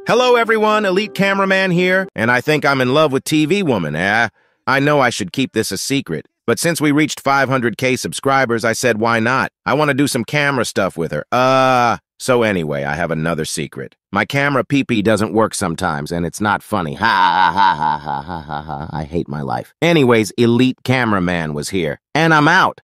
Hello everyone, Elite Cameraman here, and I think I'm in love with TV Woman, I know I should keep this a secret, but since we reached 500K subscribers, I said why not? I want to do some camera stuff with her. So anyway, I have another secret. My camera pee-pee doesn't work sometimes, and it's not funny. Ha ha ha ha ha ha ha ha. I hate my life. Anyways, Elite Cameraman was here, and I'm out.